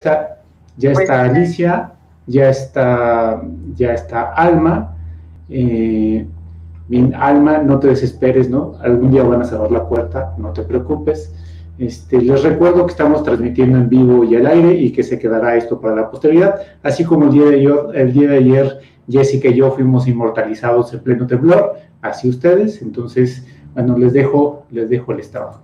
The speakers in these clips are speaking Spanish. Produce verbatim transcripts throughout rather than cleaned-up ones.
está, ya está Alicia, ya está, ya está Alma. Eh, bien, Alma, no te desesperes, ¿no? Algún día van a cerrar la puerta, no te preocupes. Este, les recuerdo que estamos transmitiendo en vivo y al aire y que se quedará esto para la posteridad, así como el día de ayer, el día de ayer Jessica y yo fuimos inmortalizados en pleno temblor, así ustedes. Entonces, bueno, les dejo, les dejo el estado.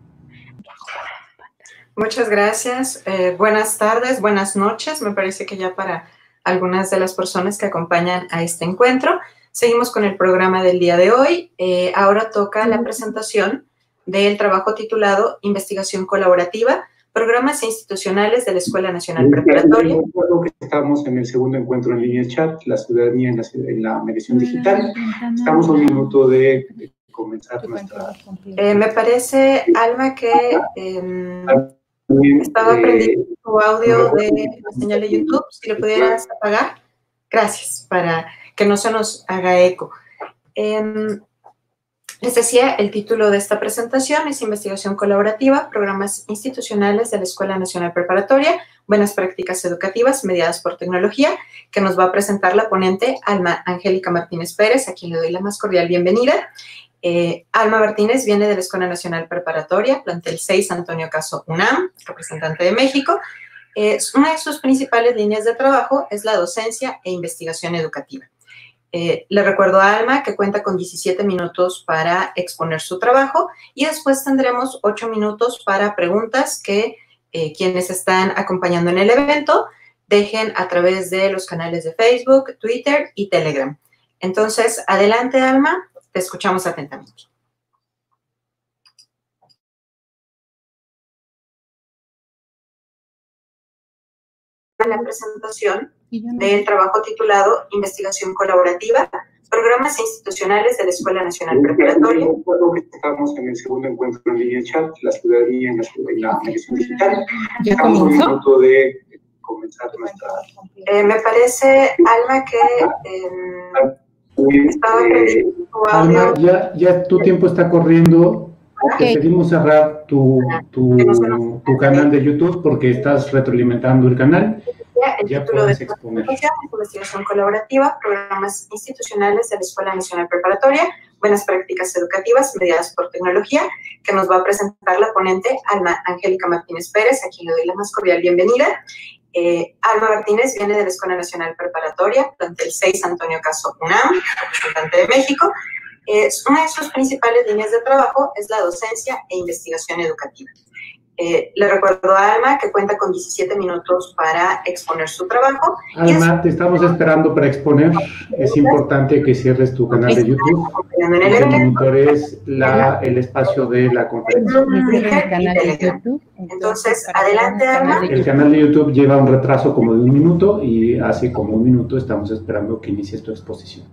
Muchas gracias. Eh, buenas tardes, buenas noches. Me parece que ya para algunas de las personas que acompañan a este encuentro. Seguimos con el programa del día de hoy. Eh, ahora toca la presentación del trabajo titulado Investigación Colaborativa, Programas Institucionales de la Escuela Nacional Preparatoria. Recuerdo que estamos en el segundo encuentro en línea de chat, la ciudadanía en la, en la mediación digital. Estamos a un minuto de, de comenzar nuestra... Eh, me parece, Alma, que eh, estaba eh, prendiendo tu audio de la señal de YouTube. Si lo pudieras apagar. Gracias, para que no se nos haga eco. Eh, Les decía, el título de esta presentación es Investigación Colaborativa, Programas Institucionales de la Escuela Nacional Preparatoria, Buenas Prácticas Educativas Mediadas por Tecnología, que nos va a presentar la ponente Alma Angélica Martínez Pérez, a quien le doy la más cordial bienvenida. Eh, Alma Martínez viene de la Escuela Nacional Preparatoria, plantel seis, Antonio Caso UNAM, representante de México. Eh, una de sus principales líneas de trabajo es la docencia e investigación educativa. Eh, le recuerdo a Alma que cuenta con diecisiete minutos para exponer su trabajo y después tendremos ocho minutos para preguntas que eh, quienes están acompañando en el evento dejen a través de los canales de Facebook, Twitter y Telegram. Entonces, adelante, Alma, te escuchamos atentamente. La presentación del trabajo titulado Investigación Colaborativa, Programas Institucionales de la Escuela Nacional Preparatoria. Estamos en el segundo encuentro en línea de chat, la ciudadanía en la, en la mediación digital. ¿Ya Estamos a un comenzó? minuto de comenzar nuestra... Eh, me parece, Alma, que eh, estaba prendiendo tu audio. Alma, ya, ya tu tiempo está corriendo. Okay. Te pedimos cerrar tu, tu, tu canal de YouTube porque estás retroalimentando el canal. El ya título de puedes exponer. Investigación Colaborativa, Programas Institucionales de la Escuela Nacional Preparatoria, Buenas Prácticas Educativas Mediadas por Tecnología, que nos va a presentar la ponente Alma Angélica Martínez Pérez, a quien le doy la más cordial bienvenida. Eh, Alma Martínez viene de la Escuela Nacional Preparatoria, plantel seis, Antonio Caso UNAM, representante de México. Eh, una de sus principales líneas de trabajo es la docencia e investigación educativa. Eh, le recuerdo a Alma que cuenta con diecisiete minutos para exponer su trabajo. Alma, te estamos esperando para exponer. Es importante que cierres tu canal de YouTube. Que monitores la, el espacio de la conferencia. Entonces, adelante, Alma. El canal de YouTube lleva un retraso como de un minuto y hace como un minuto estamos esperando que inicies tu exposición.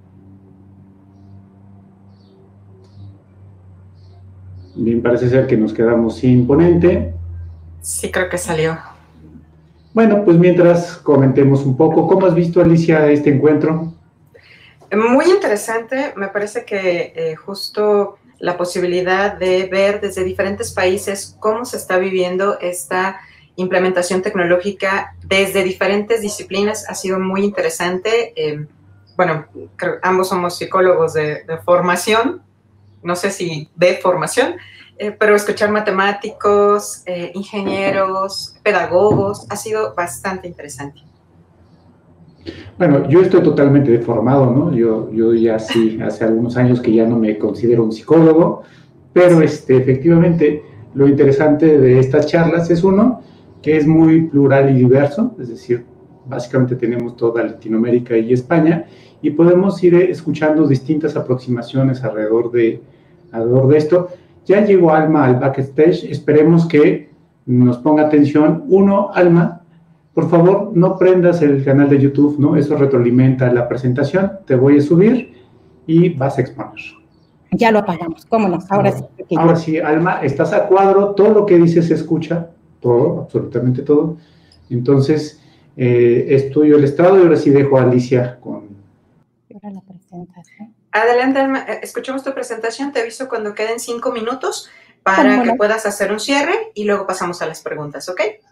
Bien, parece ser que nos quedamos sin ponente. Sí, creo que salió. Bueno, pues mientras comentemos un poco. ¿Cómo has visto, Alicia, este encuentro? Muy interesante. Me parece que eh, justo la posibilidad de ver desde diferentes países cómo se está viviendo esta implementación tecnológica desde diferentes disciplinas ha sido muy interesante. Eh, bueno, creo, ambos somos psicólogos de, de formación. No sé si de formación, eh, pero escuchar matemáticos, eh, ingenieros, pedagogos, ha sido bastante interesante. Bueno, yo estoy totalmente deformado, ¿no? Yo, yo ya sí, hace algunos años que ya no me considero un psicólogo, pero este, efectivamente lo interesante de estas charlas es uno, que es muy plural y diverso, es decir, básicamente tenemos toda Latinoamérica y España, y podemos ir escuchando distintas aproximaciones alrededor de, alrededor de esto. Ya llegó Alma al backstage, esperemos que nos ponga atención. Uno, Alma, por favor, no prendas el canal de YouTube, ¿no? Eso retroalimenta la presentación. Te voy a subir y vas a exponer. Ya lo apagamos, ¿cómo no? Ahora sí. Ahora sí, Alma, estás a cuadro, todo lo que dices se escucha, todo, absolutamente todo. Entonces, eh, es tuyo el estrado y ahora sí dejo a Alicia con... Ahora la presentación. Adelante, Alma, escuchamos tu presentación, te aviso cuando queden cinco minutos para que puedas hacer un cierre y luego pasamos a las preguntas, ¿ok?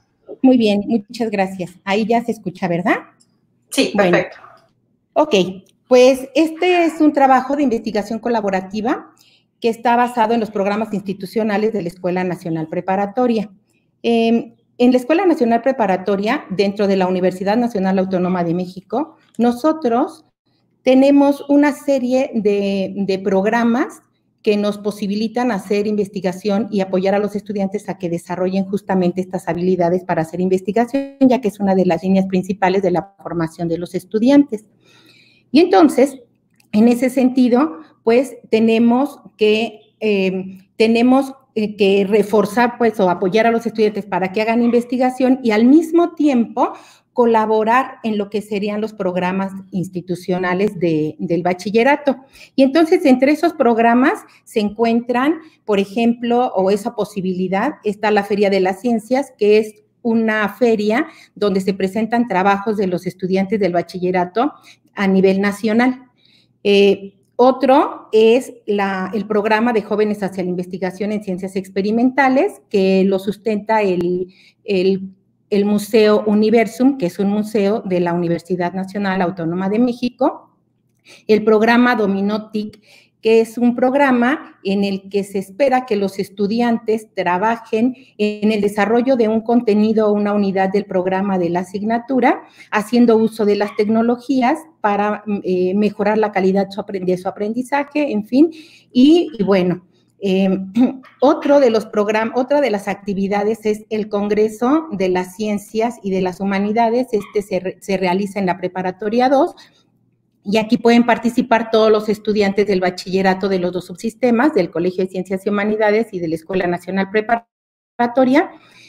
Muy bien, muchas gracias. Ahí ya se escucha, ¿verdad? Sí, perfecto. Bueno, ok, pues este es un trabajo de investigación colaborativa que está basado en los programas institucionales de la Escuela Nacional Preparatoria. Eh, en la Escuela Nacional Preparatoria, dentro de la Universidad Nacional Autónoma de México, nosotros tenemos una serie de, de programas que nos posibilitan hacer investigación y apoyar a los estudiantes a que desarrollen justamente estas habilidades para hacer investigación, ya que es una de las líneas principales de la formación de los estudiantes. Y entonces, en ese sentido, pues tenemos que, eh, tenemos eh, que reforzar pues, o apoyar a los estudiantes para que hagan investigación y al mismo tiempo colaborar en lo que serían los programas institucionales de, del bachillerato. Y entonces, entre esos programas se encuentran, por ejemplo, o esa posibilidad, está la Feria de las Ciencias, que es una feria donde se presentan trabajos de los estudiantes del bachillerato a nivel nacional. Eh, otro es la, el programa de Jóvenes hacia la Investigación en Ciencias Experimentales, que lo sustenta el, el el Museo Universum, que es un museo de la Universidad Nacional Autónoma de México, el programa Dominotic, que es un programa en el que se espera que los estudiantes trabajen en el desarrollo de un contenido o una unidad del programa de la asignatura, haciendo uso de las tecnologías para eh, mejorar la calidad de su aprendizaje, en fin, y, y bueno, Eh, otro de los programas, otra de las actividades es el Congreso de las Ciencias y de las Humanidades. Este se, re, se realiza en la Preparatoria dos y aquí pueden participar todos los estudiantes del bachillerato de los dos subsistemas, del Colegio de Ciencias y Humanidades y de la Escuela Nacional Preparatoria.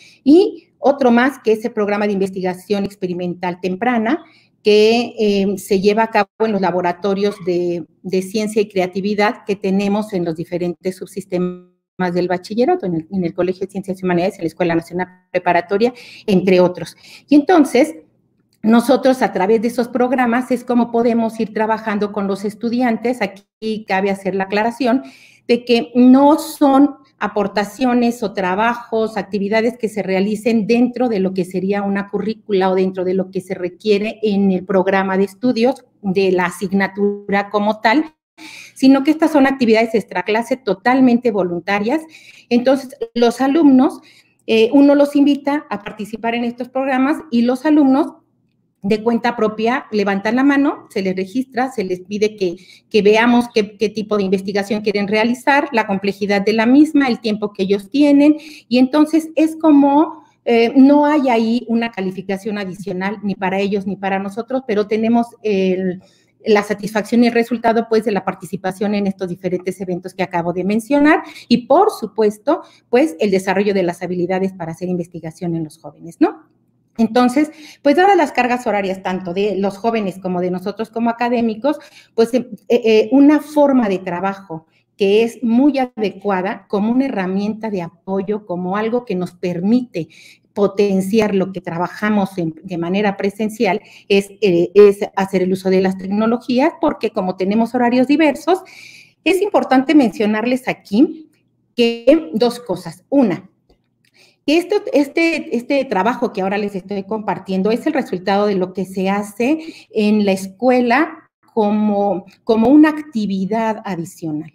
Y otro más que es el programa de investigación experimental temprana, que eh, se lleva a cabo en los laboratorios de, de ciencia y creatividad que tenemos en los diferentes subsistemas del bachillerato, en el, en el Colegio de Ciencias y Humanidades, en la Escuela Nacional Preparatoria, entre otros. Y entonces, nosotros a través de esos programas es como podemos ir trabajando con los estudiantes. Aquí cabe hacer la aclaración de que no son aportaciones o trabajos, actividades que se realicen dentro de lo que sería una currícula o dentro de lo que se requiere en el programa de estudios de la asignatura como tal, sino que estas son actividades extraclase totalmente voluntarias. Entonces, los alumnos, eh, uno los invita a participar en estos programas y los alumnos de cuenta propia levantan la mano, se les registra, se les pide que, que veamos qué, qué tipo de investigación quieren realizar, la complejidad de la misma, el tiempo que ellos tienen, y entonces es como, eh, no hay ahí una calificación adicional ni para ellos ni para nosotros, pero tenemos el, la satisfacción y el resultado pues de la participación en estos diferentes eventos que acabo de mencionar y por supuesto pues el desarrollo de las habilidades para hacer investigación en los jóvenes, ¿no? Entonces, pues dadas las cargas horarias tanto de los jóvenes como de nosotros como académicos, pues eh, eh, una forma de trabajo que es muy adecuada como una herramienta de apoyo, como algo que nos permite potenciar lo que trabajamos en, de manera presencial, es, eh, es hacer el uso de las tecnologías, porque como tenemos horarios diversos, es importante mencionarles aquí que dos cosas. Una, Este, este, este trabajo que ahora les estoy compartiendo es el resultado de lo que se hace en la escuela como, como una actividad adicional.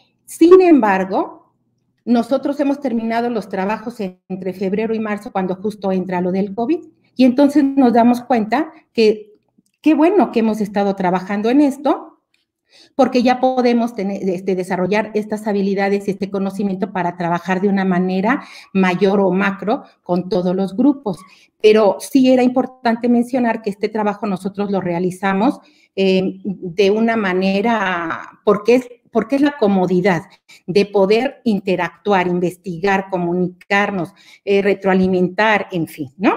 Sin embargo, nosotros hemos terminado los trabajos entre febrero y marzo cuando justo entra lo del COVID y entonces nos damos cuenta que qué bueno que hemos estado trabajando en esto, porque ya podemos tener, este, desarrollar estas habilidades y este conocimiento para trabajar de una manera mayor o macro con todos los grupos. Pero sí era importante mencionar que este trabajo nosotros lo realizamos eh, de una manera, porque es, porque es la comodidad de poder interactuar, investigar, comunicarnos, eh, retroalimentar, en fin, ¿no?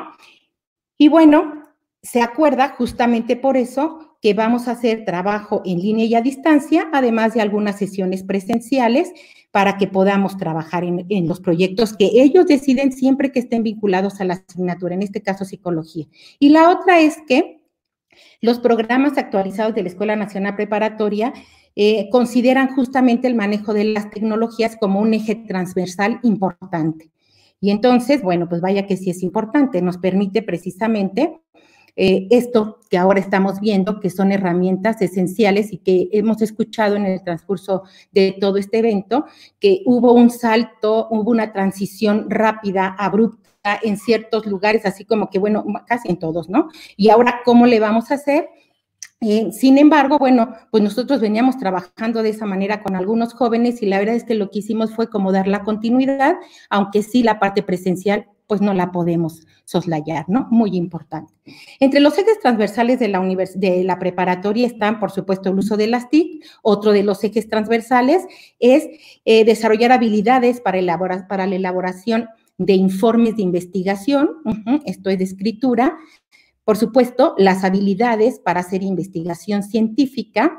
Y bueno, se acuerda justamente por eso que vamos a hacer trabajo en línea y a distancia, además de algunas sesiones presenciales para que podamos trabajar en, en los proyectos que ellos deciden siempre que estén vinculados a la asignatura, en este caso psicología. Y la otra es que los programas actualizados de la Escuela Nacional Preparatoria eh, consideran justamente el manejo de las tecnologías como un eje transversal importante. Y entonces, bueno, pues vaya que sí es importante, nos permite precisamente eh, esto que ahora estamos viendo, que son herramientas esenciales y que hemos escuchado en el transcurso de todo este evento, que hubo un salto, hubo una transición rápida, abrupta en ciertos lugares, así como que, bueno, casi en todos, ¿no? Y ahora, ¿cómo le vamos a hacer? Eh, sin embargo, bueno, pues nosotros veníamos trabajando de esa manera con algunos jóvenes y la verdad es que lo que hicimos fue como dar la continuidad, aunque sí la parte presencial, pues no la podemos soslayar, ¿no? Muy importante. Entre los ejes transversales de la, univers de la preparatoria están, por supuesto, el uso de las T I C. Otro de los ejes transversales es eh, desarrollar habilidades para, elaborar, para la elaboración de informes de investigación, uh-huh, esto es de escritura. Por supuesto, las habilidades para hacer investigación científica,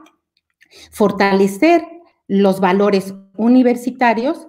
fortalecer los valores universitarios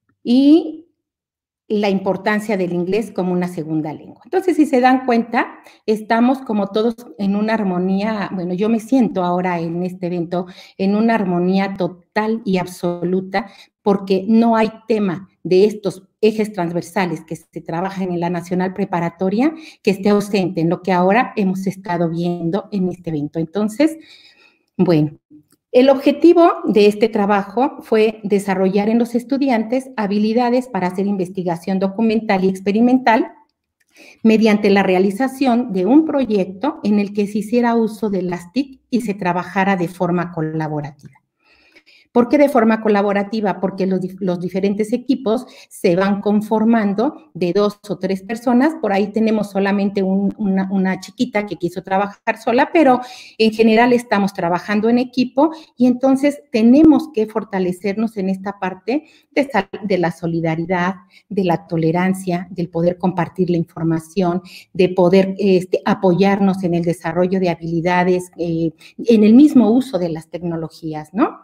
y la importancia del inglés como una segunda lengua. Entonces, si se dan cuenta, estamos como todos en una armonía, bueno, yo me siento ahora en este evento en una armonía total y absoluta, porque no hay tema de estos ejes transversales que se trabajan en la Nacional Preparatoria que esté ausente en lo que ahora hemos estado viendo en este evento. Entonces, bueno, el objetivo de este trabajo fue desarrollar en los estudiantes habilidades para hacer investigación documental y experimental mediante la realización de un proyecto en el que se hiciera uso de las T I C y se trabajara de forma colaborativa. ¿Por qué de forma colaborativa? Porque los, los diferentes equipos se van conformando de dos o tres personas. Por ahí tenemos solamente un, una, una chiquita que quiso trabajar sola, pero en general estamos trabajando en equipo y entonces tenemos que fortalecernos en esta parte de, de la solidaridad, de la tolerancia, del poder compartir la información, de poder este, apoyarnos en el desarrollo de habilidades, eh, en el mismo uso de las tecnologías, ¿no?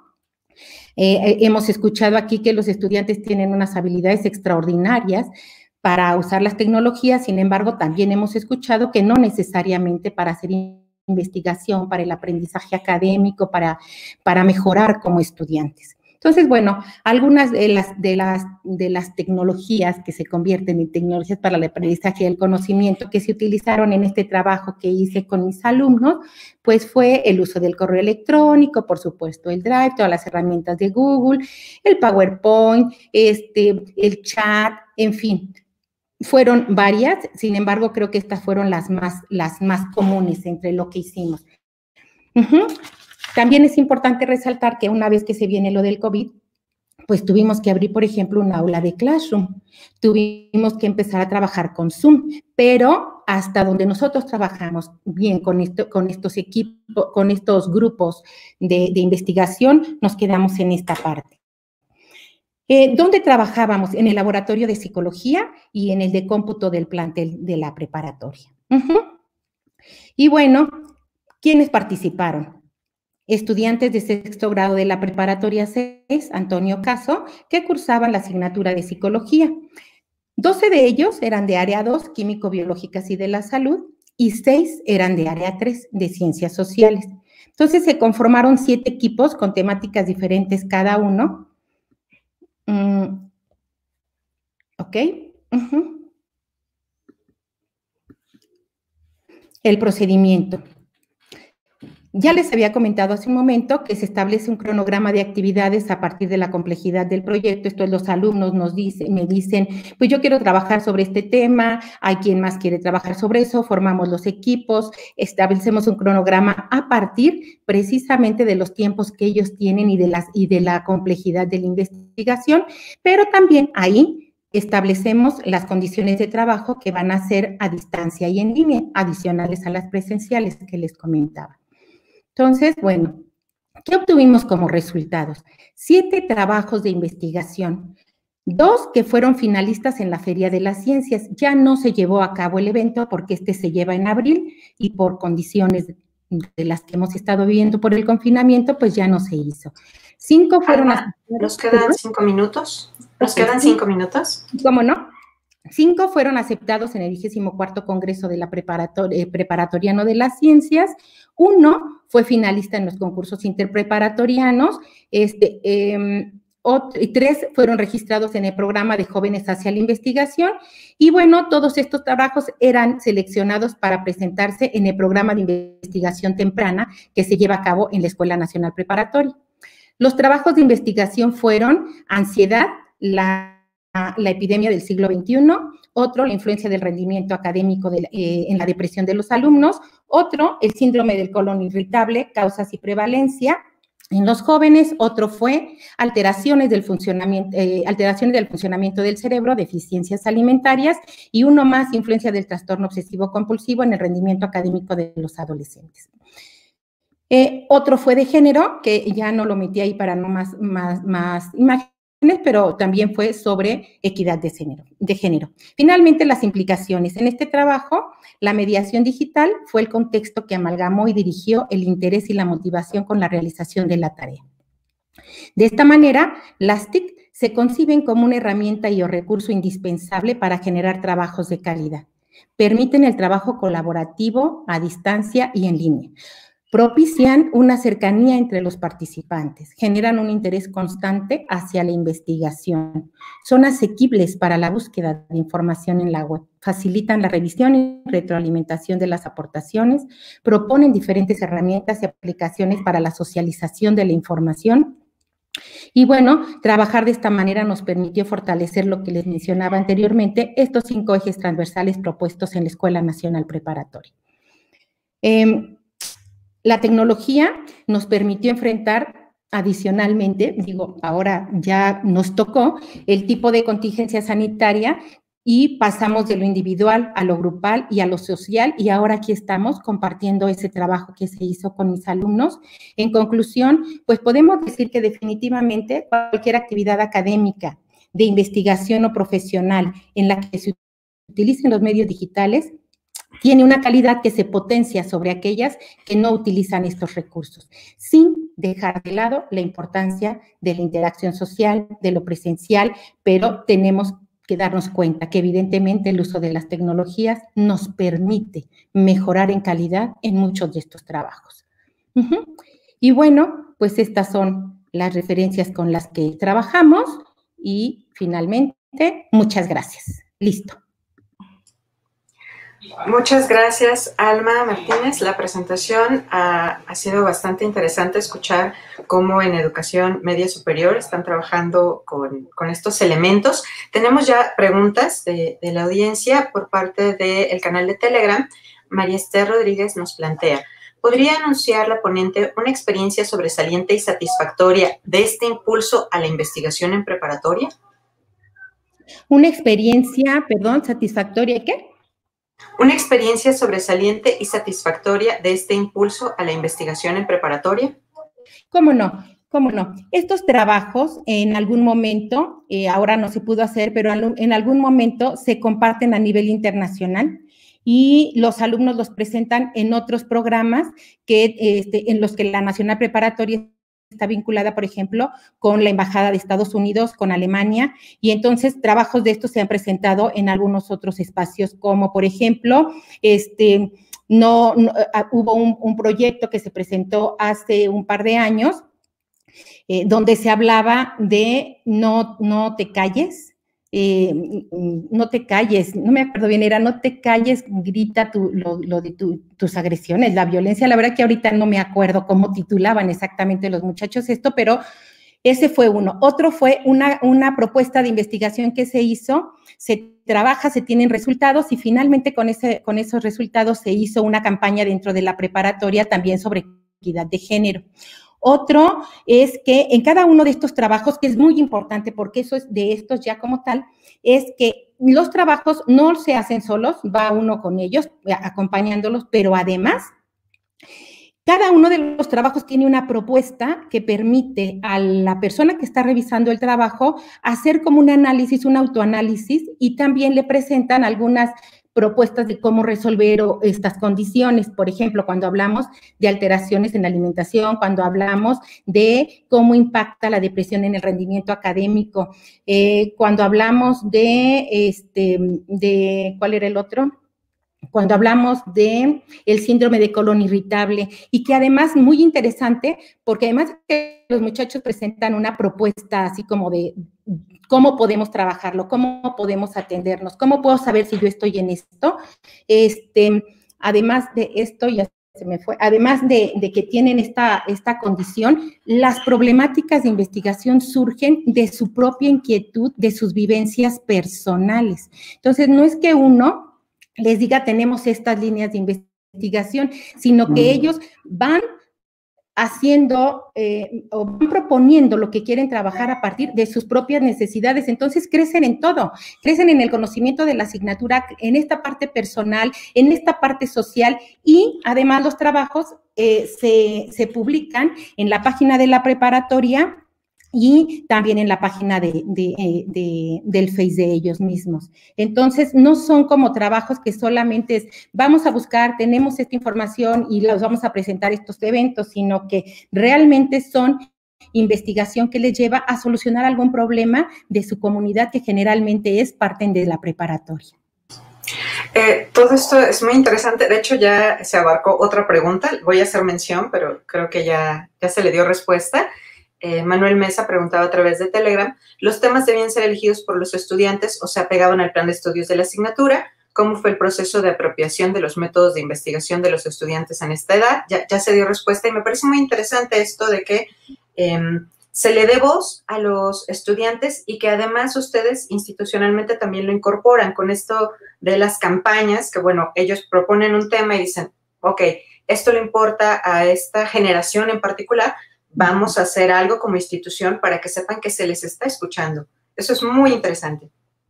Eh, hemos escuchado aquí que los estudiantes tienen unas habilidades extraordinarias para usar las tecnologías, sin embargo, también hemos escuchado que no necesariamente para hacer investigación, para el aprendizaje académico, para, para mejorar como estudiantes. Entonces, bueno, algunas de las, de, las, de las tecnologías que se convierten en tecnologías para el aprendizaje y el conocimiento que se utilizaron en este trabajo que hice con mis alumnos, pues fue el uso del correo electrónico, por supuesto, el Drive, todas las herramientas de Google, el PowerPoint, este, el chat, en fin. Fueron varias, sin embargo, creo que estas fueron las más, las más comunes entre lo que hicimos. Uh-huh. También es importante resaltar que una vez que se viene lo del COVID, pues tuvimos que abrir, por ejemplo, un aula de Classroom. Tuvimos que empezar a trabajar con Zoom, pero hasta donde nosotros trabajamos bien con, esto, con estos equipos, con estos grupos de, de investigación, nos quedamos en esta parte. Eh, ¿Dónde trabajábamos? En el laboratorio de psicología y en el de cómputo del plantel de la preparatoria. Uh-huh. Y bueno, ¿quiénes participaron? Estudiantes de sexto grado de la preparatoria seis, Antonio Caso, que cursaban la asignatura de psicología. doce de ellos eran de área dos, químico-biológicas y de la salud, y seis eran de área tres, de ciencias sociales. Entonces se conformaron siete equipos con temáticas diferentes cada uno. Mm, ok. Uh-huh. El procedimiento. Ya les había comentado hace un momento que se establece un cronograma de actividades a partir de la complejidad del proyecto. Esto es, los alumnos nos dicen, me dicen, pues yo quiero trabajar sobre este tema, hay quien más quiere trabajar sobre eso, formamos los equipos, establecemos un cronograma a partir precisamente de los tiempos que ellos tienen y de, las, y de la complejidad de la investigación, pero también ahí establecemos las condiciones de trabajo que van a ser a distancia y en línea, adicionales a las presenciales que les comentaba. Entonces, bueno, ¿qué obtuvimos como resultados? Siete trabajos de investigación, dos que fueron finalistas en la Feria de las Ciencias. Ya no se llevó a cabo el evento porque este se lleva en abril y por condiciones de las que hemos estado viviendo por el confinamiento, pues ya no se hizo. Cinco fueron... Alma, ¿nos quedan cinco minutos? ¿Nos quedan cinco minutos? ¿Cómo no? Cinco fueron aceptados en el vigésimo cuarto Congreso de la Preparator eh, Preparatoriano de las Ciencias. Uno fue finalista en los concursos interpreparatorianos. Este, eh, y tres fueron registrados en el programa de Jóvenes hacia la Investigación. Y bueno, todos estos trabajos eran seleccionados para presentarse en el programa de investigación temprana que se lleva a cabo en la Escuela Nacional Preparatoria. Los trabajos de investigación fueron ansiedad, la, la epidemia del siglo veintiuno, otro, la influencia del rendimiento académico de, eh, en la depresión de los alumnos, otro, el síndrome del colon irritable, causas y prevalencia en los jóvenes, otro fue alteraciones del funcionamiento, eh, alteraciones del funcionamiento del cerebro, deficiencias alimentarias, y uno más, influencia del trastorno obsesivo compulsivo en el rendimiento académico de los adolescentes. Eh, otro fue de género, que ya no lo metí ahí para no más, más, más imágenes, pero también fue sobre equidad de género, de género. Finalmente, las implicaciones. En este trabajo, la mediación digital fue el contexto que amalgamó y dirigió el interés y la motivación con la realización de la tarea. De esta manera, las T I C se conciben como una herramienta y o recurso indispensable para generar trabajos de calidad. Permiten el trabajo colaborativo a distancia y en línea. Propician una cercanía entre los participantes, generan un interés constante hacia la investigación, son asequibles para la búsqueda de información en la web, facilitan la revisión y retroalimentación de las aportaciones, proponen diferentes herramientas y aplicaciones para la socialización de la información. Y bueno, trabajar de esta manera nos permitió fortalecer lo que les mencionaba anteriormente, estos cinco ejes transversales propuestos en la Escuela Nacional Preparatoria. Eh, La tecnología nos permitió enfrentar adicionalmente, digo, ahora ya nos tocó el tipo de contingencia sanitaria y pasamos de lo individual a lo grupal y a lo social, y ahora aquí estamos compartiendo ese trabajo que se hizo con mis alumnos. En conclusión, pues podemos decir que definitivamente cualquier actividad académica, de investigación o profesional en la que se utilicen los medios digitales tiene una calidad que se potencia sobre aquellas que no utilizan estos recursos, sin dejar de lado la importancia de la interacción social, de lo presencial, pero tenemos que darnos cuenta que evidentemente el uso de las tecnologías nos permite mejorar en calidad en muchos de estos trabajos. Uh-huh. Y bueno, pues estas son las referencias con las que trabajamos y finalmente, muchas gracias. Listo. Muchas gracias, Alma Martínez. La presentación ha, ha sido bastante interesante escuchar cómo en educación media superior están trabajando con, con estos elementos. Tenemos ya preguntas de, de la audiencia por parte del canal de Telegram. María Esther Rodríguez nos plantea, ¿podría anunciar la ponente una experiencia sobresaliente y satisfactoria de este impulso a la investigación en preparatoria? Una experiencia, perdón, satisfactoria, ¿qué? Una experiencia sobresaliente y satisfactoria de este impulso a la investigación en preparatoria. ¿Cómo no? ¿Cómo no? Estos trabajos en algún momento, eh, ahora no se pudo hacer, pero en algún momento se comparten a nivel internacional y los alumnos los presentan en otros programas que, este, en los que la Nacional Preparatoria está vinculada, por ejemplo, con la Embajada de Estados Unidos, con Alemania, y entonces trabajos de estos se han presentado en algunos otros espacios, como por ejemplo, este, no, no hubo un, un proyecto que se presentó hace un par de años, eh, donde se hablaba de no, no te calles, Eh, no te calles, no me acuerdo bien, era no te calles, grita tu, lo, lo de tu, tus agresiones, la violencia. La verdad que ahorita no me acuerdo cómo titulaban exactamente los muchachos esto, pero ese fue uno. Otro fue una, una propuesta de investigación que se hizo, se trabaja, se tienen resultados y finalmente con, ese, con esos resultados se hizo una campaña dentro de la preparatoria también sobre equidad de género. Otro es que en cada uno de estos trabajos, que es muy importante porque eso es de estos ya como tal, es que los trabajos no se hacen solos, va uno con ellos, acompañándolos, pero además, cada uno de los trabajos tiene una propuesta que permite a la persona que está revisando el trabajo hacer como un análisis, un autoanálisis, y también le presentan algunas propuestas de cómo resolver estas condiciones. Por ejemplo, cuando hablamos de alteraciones en la alimentación, cuando hablamos de cómo impacta la depresión en el rendimiento académico, eh, cuando hablamos de, este, de, ¿cuál era el otro? cuando hablamos de el síndrome de colon irritable, y que además muy interesante, porque además que los muchachos presentan una propuesta así como de cómo podemos trabajarlo, cómo podemos atendernos, cómo puedo saber si yo estoy en esto, este, además de esto, ya se me fue, además de, de que tienen esta, esta condición, las problemáticas de investigación surgen de su propia inquietud, de sus vivencias personales. Entonces, no es que uno les diga tenemos estas líneas de investigación, sino que ellos van haciendo eh, o van proponiendo lo que quieren trabajar a partir de sus propias necesidades. Entonces crecen en todo, crecen en el conocimiento de la asignatura, en esta parte personal, en esta parte social, y además los trabajos eh, se, se publican en la página de la preparatoria y también en la página de, de, de, del Face de ellos mismos. Entonces, no son como trabajos que solamente es, vamos a buscar, tenemos esta información y los vamos a presentar estos eventos, sino que realmente son investigación que les lleva a solucionar algún problema de su comunidad, que generalmente es parte de la preparatoria. Eh, todo esto es muy interesante. De hecho, ya se abarcó otra pregunta. Voy a hacer mención, pero creo que ya, ya se le dio respuesta. Eh, Manuel Mesa preguntaba a través de Telegram, ¿los temas debían ser elegidos por los estudiantes o se apegaban al plan de estudios de la asignatura? ¿Cómo fue el proceso de apropiación de los métodos de investigación de los estudiantes en esta edad? Ya, ya se dio respuesta y me parece muy interesante esto de que eh, se le dé voz a los estudiantes y que además ustedes institucionalmente también lo incorporan con esto de las campañas, que bueno, ellos proponen un tema y dicen, ok, esto le importa a esta generación en particular, vamos a hacer algo como institución para que sepan que se les está escuchando. Eso es muy interesante.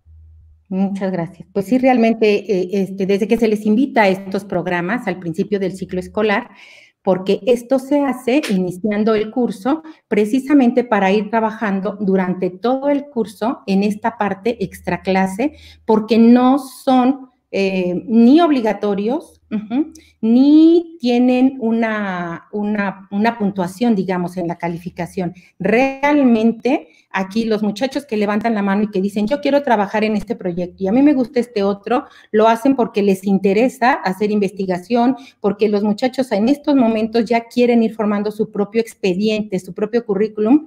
Muchas gracias. Pues sí, realmente, eh, este, desde que se les invita a estos programas al principio del ciclo escolar, porque esto se hace iniciando el curso precisamente para ir trabajando durante todo el curso en esta parte extraclase, porque no son eh, ni obligatorios, uh-huh, ni tienen una, una, una puntuación, digamos, en la calificación. Realmente, aquí los muchachos que levantan la mano y que dicen, yo quiero trabajar en este proyecto y a mí me gusta este otro, lo hacen porque les interesa hacer investigación, porque los muchachos en estos momentos ya quieren ir formando su propio expediente, su propio currículum,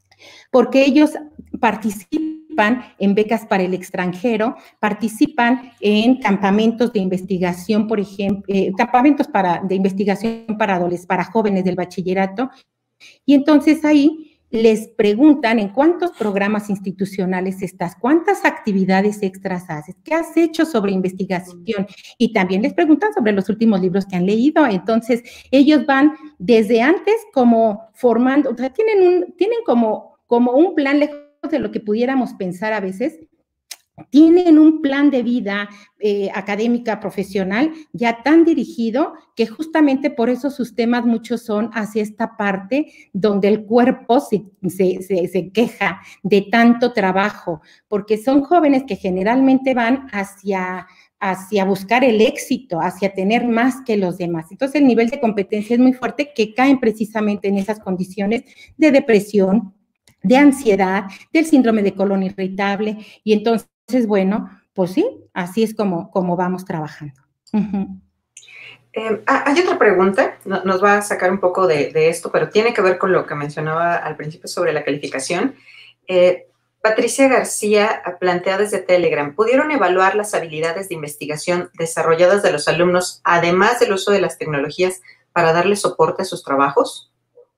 porque ellos participan en becas para el extranjero, participan en campamentos de investigación, por ejemplo, eh, campamentos para, de investigación para adolescentes, para jóvenes del bachillerato, y entonces ahí les preguntan en cuántos programas institucionales estás, cuántas actividades extras haces, qué has hecho sobre investigación, y también les preguntan sobre los últimos libros que han leído. Entonces ellos van desde antes como formando, o sea, tienen, un, tienen como, como un plan lejos de lo que pudiéramos pensar a veces, tienen un plan de vida eh, académica, profesional, ya tan dirigido que justamente por eso sus temas muchos son hacia esta parte donde el cuerpo se, se, se, se queja de tanto trabajo, porque son jóvenes que generalmente van hacia, hacia buscar el éxito, hacia tener más que los demás. Entonces el nivel de competencia es muy fuerte, que caen precisamente en esas condiciones de depresión, de ansiedad, del síndrome de colon irritable, y entonces, bueno, pues sí, así es como, como vamos trabajando. Uh-huh. eh, hay otra pregunta, no, nos va a sacar un poco de, de esto, pero tiene que ver con lo que mencionaba al principio sobre la calificación. Eh, Patricia García plantea desde Telegram, ¿pudieron evaluar las habilidades de investigación desarrolladas de los alumnos, además del uso de las tecnologías, para darle soporte a sus trabajos?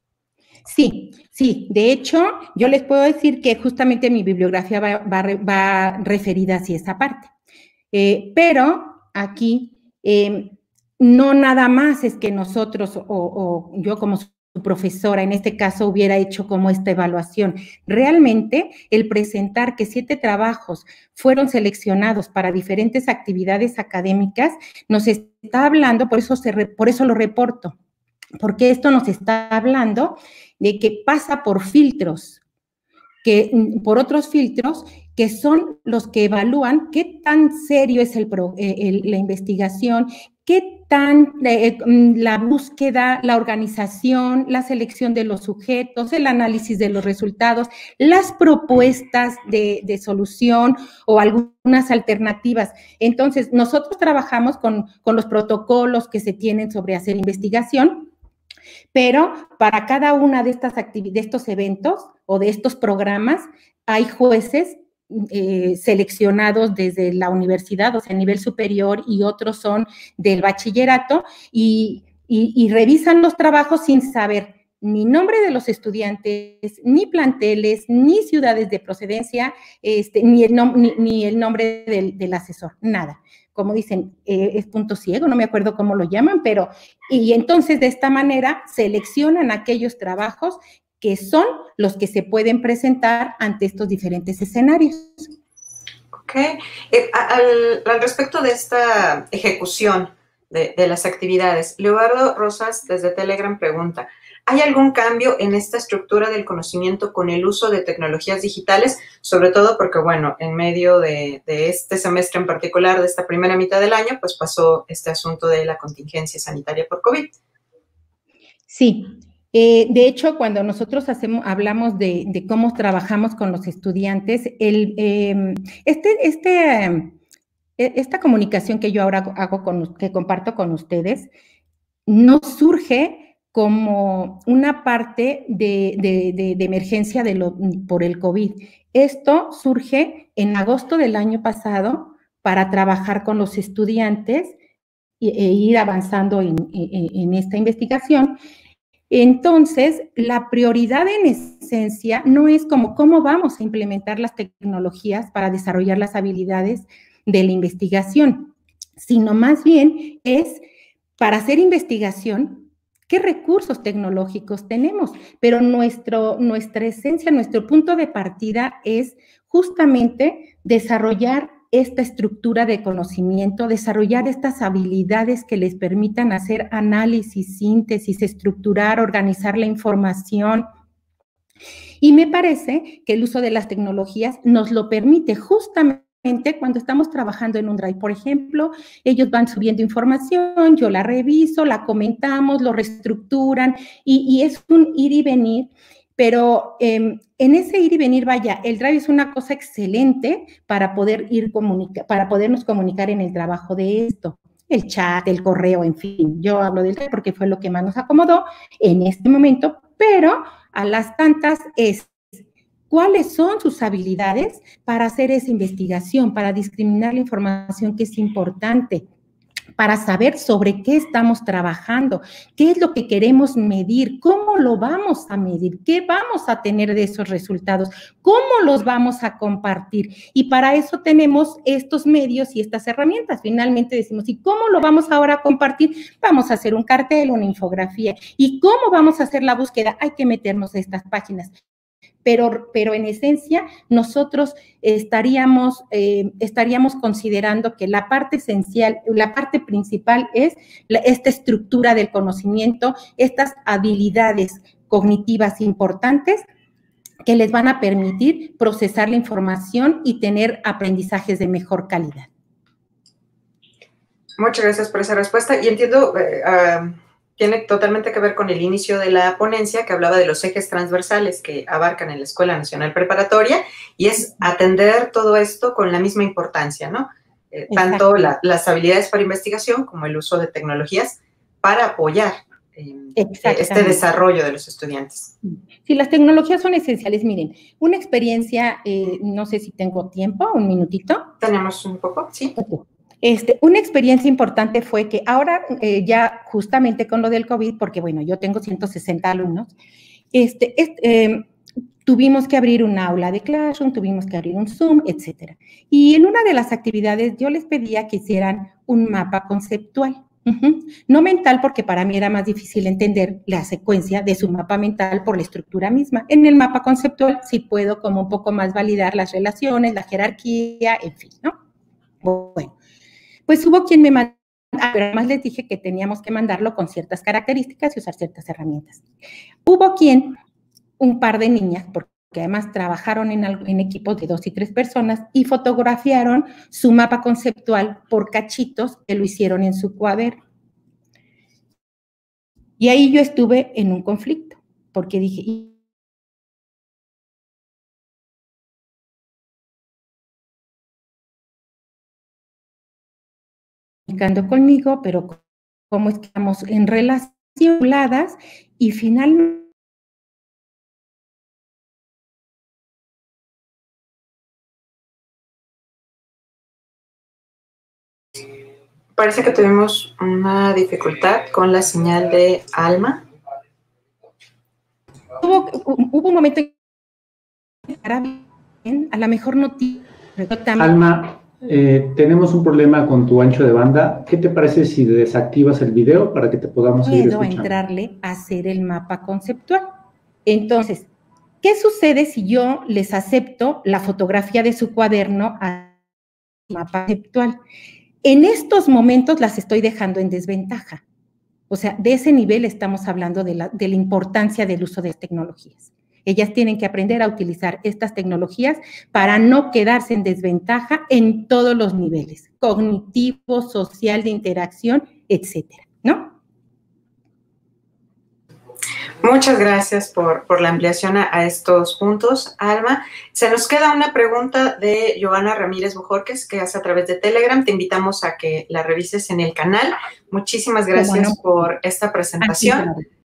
Sí, sí. De hecho, yo les puedo decir que justamente mi bibliografía va, va, va referida hacia esa parte. Eh, pero aquí eh, no nada más es que nosotros o, o yo como su profesora en este caso hubiera hecho como esta evaluación. Realmente el presentar que siete trabajos fueron seleccionados para diferentes actividades académicas nos está hablando, por eso, se, por eso lo reporto, porque esto nos está hablando de que pasa por filtros, que, por otros filtros que son los que evalúan qué tan serio es el, el, la investigación, qué tan eh, la búsqueda, la organización, la selección de los sujetos, el análisis de los resultados, las propuestas de, de solución o algunas alternativas. Entonces, nosotros trabajamos con, con los protocolos que se tienen sobre hacer investigación, pero para cada una de estas actividades, de estos eventos o de estos programas, hay jueces Eh, seleccionados desde la universidad, o sea, a nivel superior, y otros son del bachillerato, y, y, y revisan los trabajos sin saber ni nombre de los estudiantes, ni planteles, ni ciudades de procedencia, este, ni, el nom ni, ni el nombre del, del asesor, nada. Como dicen, eh, es punto ciego, no me acuerdo cómo lo llaman, pero, y entonces de esta manera seleccionan aquellos trabajos que son los que se pueden presentar ante estos diferentes escenarios. Ok. Eh, al, al respecto de esta ejecución de, de las actividades, Leobardo Rosas desde Telegram pregunta, ¿hay algún cambio en esta estructura del conocimiento con el uso de tecnologías digitales? Sobre todo porque, bueno, en medio de, de este semestre en particular, de esta primera mitad del año, pues pasó este asunto de la contingencia sanitaria por COVID. Sí. Eh, de hecho, cuando nosotros hacemos, hablamos de, de cómo trabajamos con los estudiantes, el, eh, este, este, eh, esta comunicación que yo ahora hago con, que comparto con ustedes, no surge como una parte de, de, de, de emergencia de lo, por el COVID. Esto surge en agosto del año pasado para trabajar con los estudiantes e, e ir avanzando en, en, en esta investigación. Entonces, la prioridad en esencia no es como cómo vamos a implementar las tecnologías para desarrollar las habilidades de la investigación, sino más bien es para hacer investigación, qué recursos tecnológicos tenemos, pero nuestro, nuestra esencia, nuestro punto de partida es justamente desarrollar esta estructura de conocimiento, desarrollar estas habilidades que les permitan hacer análisis, síntesis, estructurar, organizar la información. Y me parece que el uso de las tecnologías nos lo permite justamente cuando estamos trabajando en un Drive. Por ejemplo, ellos van subiendo información, yo la reviso, la comentamos, lo reestructuran y, y es un ir y venir. Pero eh, en ese ir y venir, vaya, el Drive es una cosa excelente para poder ir comunica para podernos comunicar en el trabajo de esto. El chat, el correo, en fin. Yo hablo del Drive porque fue lo que más nos acomodó en este momento, pero a las tantas es cuáles son sus habilidades para hacer esa investigación, para discriminar la información que es importante, para saber sobre qué estamos trabajando, qué es lo que queremos medir, cómo lo vamos a medir, qué vamos a tener de esos resultados, cómo los vamos a compartir. Y para eso tenemos estos medios y estas herramientas. Finalmente decimos, ¿y cómo lo vamos ahora a compartir? Vamos a hacer un cartel, una infografía. ¿Y cómo vamos a hacer la búsqueda? Hay que meternos a estas páginas. Pero, pero en esencia nosotros estaríamos, eh, estaríamos considerando que la parte esencial, la parte principal es la, esta estructura del conocimiento, estas habilidades cognitivas importantes que les van a permitir procesar la información y tener aprendizajes de mejor calidad. Muchas gracias por esa respuesta y entiendo... Eh, uh... tiene totalmente que ver con el inicio de la ponencia que hablaba de los ejes transversales que abarcan en la Escuela Nacional Preparatoria y es atender todo esto con la misma importancia, ¿no? Eh, tanto la, las habilidades para investigación como el uso de tecnologías para apoyar eh, este desarrollo de los estudiantes. Sí, las tecnologías son esenciales. Miren, una experiencia, eh, no sé si tengo tiempo, un minutito. Tenemos un poco, sí. Okay. Este, una experiencia importante fue que ahora eh, ya justamente con lo del COVID, porque bueno, yo tengo ciento sesenta alumnos, este, este, eh, tuvimos que abrir un aula de Classroom, tuvimos que abrir un Zoom, etcétera. Y en una de las actividades yo les pedía que hicieran un mapa conceptual. Uh-huh. No mental, porque para mí era más difícil entender la secuencia de su mapa mental por la estructura misma. En el mapa conceptual sí puedo como un poco más validar las relaciones, la jerarquía, en fin, ¿no? Bueno. Pues hubo quien me mandó, pero además les dije que teníamos que mandarlo con ciertas características y usar ciertas herramientas. Hubo quien, un par de niñas, porque que además trabajaron en, en equipos de dos y tres personas y fotografiaron su mapa conceptual por cachitos que lo hicieron en su cuaderno. Y ahí yo estuve en un conflicto, porque dije, conmigo, pero cómo estamos en relaciones y finalmente parece que tuvimos una dificultad con la señal de Alma. Hubo, hubo un momento en a lo mejor no tiene. Alma, eh, tenemos un problema con tu ancho de banda. ¿Qué te parece si desactivas el video para que te podamos seguir escuchando? Puedo entrarle a hacer el mapa conceptual. Entonces, ¿qué sucede si yo les acepto la fotografía de su cuaderno al mapa conceptual? En estos momentos las estoy dejando en desventaja. O sea, de ese nivel estamos hablando de la, de la importancia del uso de las tecnologías. Ellas tienen que aprender a utilizar estas tecnologías para no quedarse en desventaja en todos los niveles, cognitivo, social, de interacción, etcétera, ¿no? Muchas gracias por, por la ampliación a, a estos puntos, Alma. Se nos queda una pregunta de Joana Ramírez Bojorquez, que hace a través de Telegram. Te invitamos a que la revises en el canal. Muchísimas gracias bueno, por esta presentación.